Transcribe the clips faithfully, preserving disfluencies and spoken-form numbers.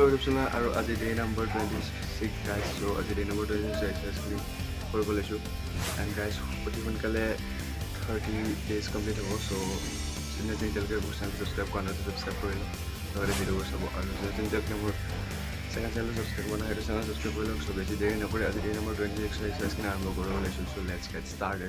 Subscribe আৰু আজি day number twenty-six guys so আজি ডে নম্বৰ twenty-six exercise কৰি কৰিব লৈছো and guys অতি সোনকালে thirty days complete হ'ব so চিনে যেতিয়ালৈকে মোৰ চেনেল subscribe কৰা নাই subscribe কৰি লওক লগতে ভিডিঅ' চাব আৰু যেতিয়ালৈকে মোৰ second channel subscribe কৰা নাই সেইটো channel subscribe কৰি লওক so বেছি দেৰি নকৰি আজি ডে নম্বৰ twenty-six exercise কিনে আৰম্ভ কৰিব লৈছো so let's get started.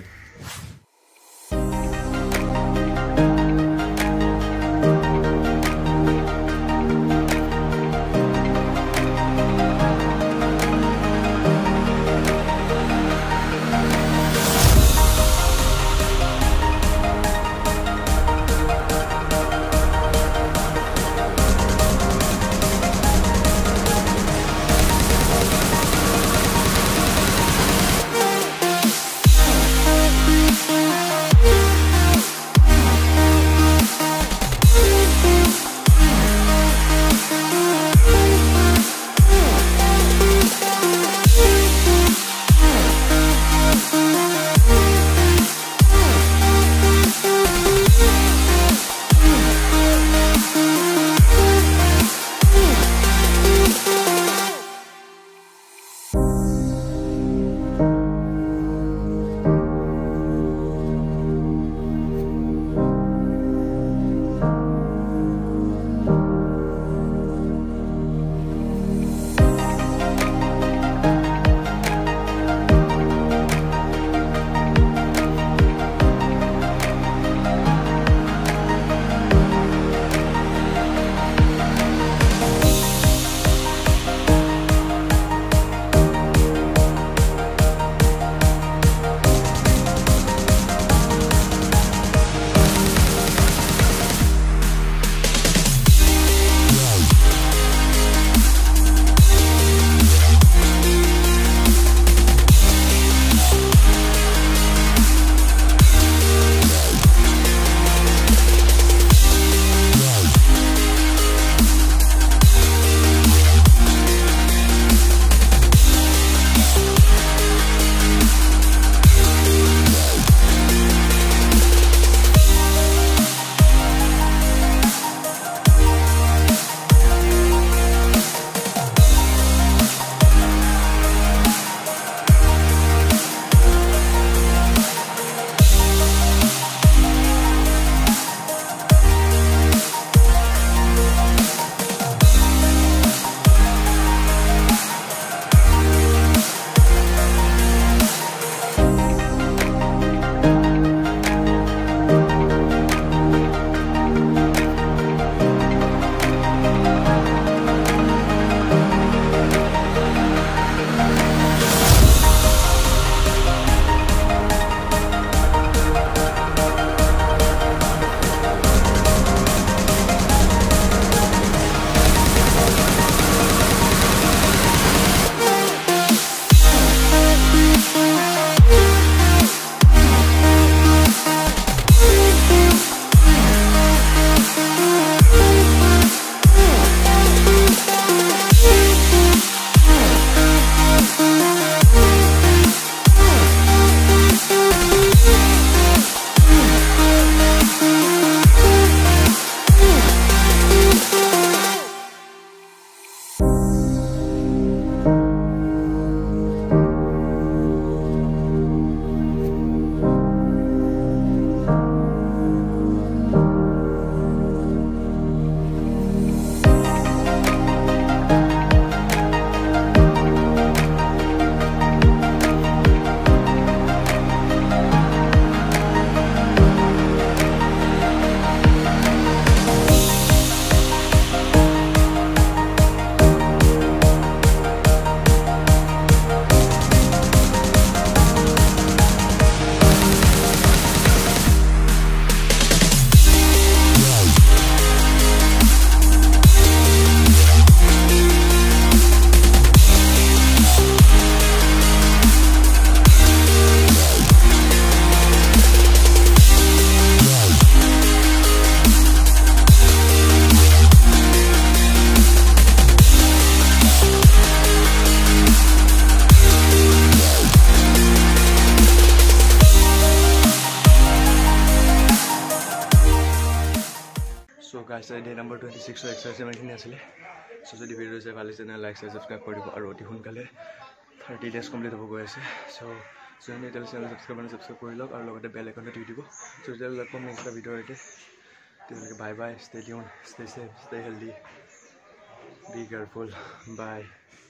So guys, day number twenty-six exercise making asile. So যদি ভিডিঅ' চাই ভাল লাগিছে তেনে লাইক চাই ছাবস্ক্ৰাইব কৰি দিব আৰু অতি সোনকালে থাৰ্টি ডেজ কমপ্লিট হ'ব গৈ আছে চ' যদি এতিয়ালৈ চেনেল ছাবস্ক্ৰাইব মানে ছাবস্ক্ৰাইব কৰি লওক আৰু লগতে বেল আইকনটো টিপি দিব চ' তেতিয়ালৈ লগ পাম নেক্সট এটা ভিডিঅ'ৰ সৈতে তেতিয়ালৈকে bye bye stay tuned stay safe stay healthy be careful by